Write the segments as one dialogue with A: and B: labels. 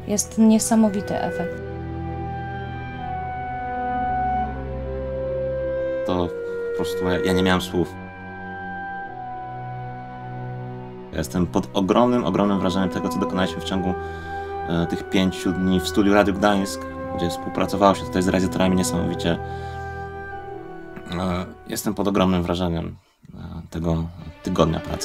A: Jest niesamowity efekt.
B: To po prostu ja nie miałem słów. Ja jestem pod ogromnym wrażeniem tego, co dokonaliśmy w ciągu tych 5 dni w studiu Radiu Gdańsk, gdzie współpracowało się tutaj z realizatorami niesamowicie. Jestem pod ogromnym wrażeniem tego tygodnia pracy.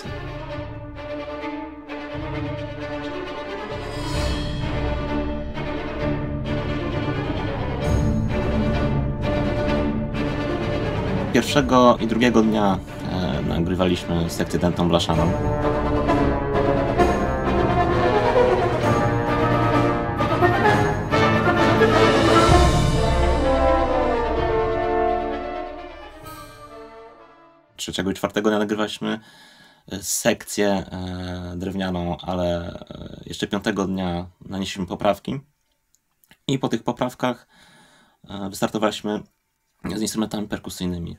B: Pierwszego i drugiego dnia nagrywaliśmy sekcję dętą blaszaną. Trzeciego i czwartego dnia nagrywaliśmy sekcję drewnianą, ale jeszcze piątego dnia nanieśliśmy poprawki i po tych poprawkach wystartowaliśmy z instrumentami perkusyjnymi.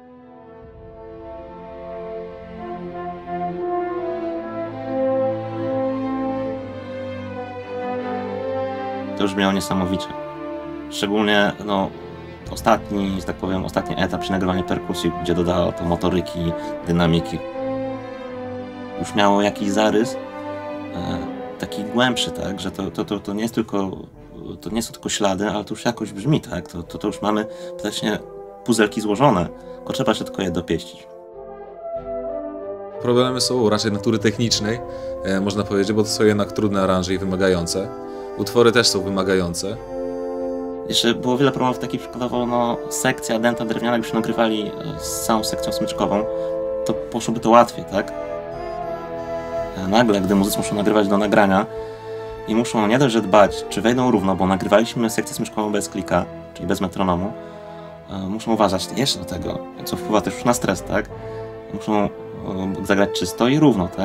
B: To już brzmiało niesamowicie. Szczególnie ostatni, że tak powiem, ostatni etap przy nagrywaniu perkusji, gdzie dodało to motoryki, dynamiki. Już miało jakiś zarys taki głębszy, tak, że to nie jest tylko, to nie są tylko ślady, ale to już jakoś brzmi, tak, to już mamy praktycznie puzelki złożone, tylko trzeba się tylko je dopieścić.
C: Problemy są raczej natury technicznej, można powiedzieć, bo to są jednak trudne aranże i wymagające. Utwory też są wymagające.
B: Jeszcze było wiele problemów takich, przykładowo sekcja dęta drewniana, jakbyśmy nagrywali z całą sekcją smyczkową, to poszłoby to łatwiej, tak? Nagle, gdy muzycy muszą nagrywać do nagrania i muszą nie dość, że dbać, czy wejdą równo, bo nagrywaliśmy sekcję smyczkową bez klika, czyli bez metronomu, muszą uważać jeszcze do tego, co wpływa też już na stres, tak? Muszą zagrać czysto i równo, tak?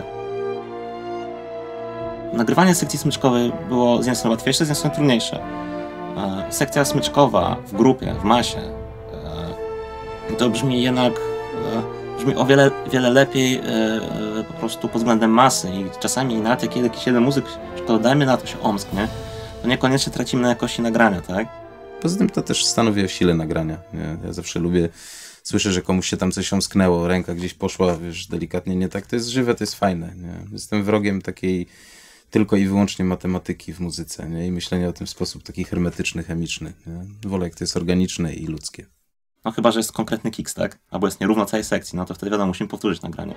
B: Nagrywanie sekcji smyczkowej było z jednej strony łatwiejsze, z jednej strony trudniejsze. Sekcja smyczkowa w grupie, w masie, to brzmi jednak o wiele lepiej po prostu pod względem masy i czasami nawet jak jakiś jeden muzyk, to dajmy na to się omsknie, to niekoniecznie tracimy na jakości nagrania, tak?
D: Poza tym to też stanowi o sile nagrania. Nie? Ja zawsze lubię, słyszę, że komuś się tam coś omsknęło, ręka gdzieś poszła, wiesz, delikatnie nie tak. To jest żywe, to jest fajne. Nie? Jestem wrogiem takiej tylko i wyłącznie matematyki w muzyce, nie? I myślenia o tym w sposób taki hermetyczny, chemiczny. Nie? Wolę, jak to jest organiczne i ludzkie.
B: No chyba, że jest konkretny kiks, tak? Albo jest nierówno całej sekcji, no to wtedy wiadomo, musimy powtórzyć nagranie.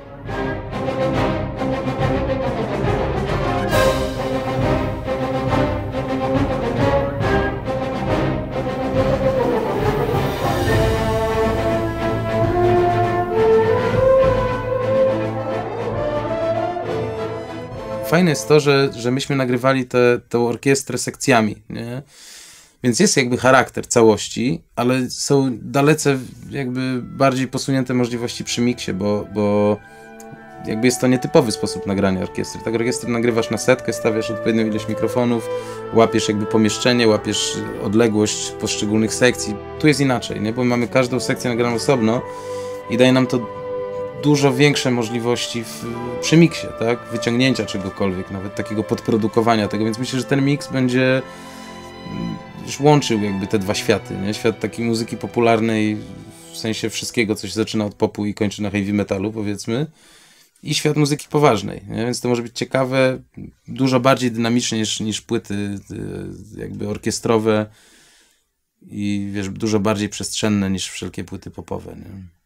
D: Fajne jest to, że myśmy nagrywali tę orkiestrę sekcjami, nie? Więc jest jakby charakter całości, ale są dalece jakby bardziej posunięte możliwości przy miksie, bo jakby jest to nietypowy sposób nagrania orkiestry. Tak, orkiestrę nagrywasz na setkę, stawiasz odpowiednią ilość mikrofonów, łapiesz jakby pomieszczenie, łapiesz odległość poszczególnych sekcji. Tu jest inaczej, nie? Bo mamy każdą sekcję nagraną osobno i daje nam to dużo większe możliwości przy miksie, tak? Wyciągnięcia czegokolwiek, nawet takiego podprodukowania tego, więc myślę, że ten miks będzie już łączył jakby te dwa światy, nie? Świat takiej muzyki popularnej, w sensie wszystkiego, co się zaczyna od popu i kończy na heavy metalu, powiedzmy, i świat muzyki poważnej, nie? Więc to może być ciekawe, dużo bardziej dynamicznie niż płyty jakby orkiestrowe i wiesz, dużo bardziej przestrzenne niż wszelkie płyty popowe, nie?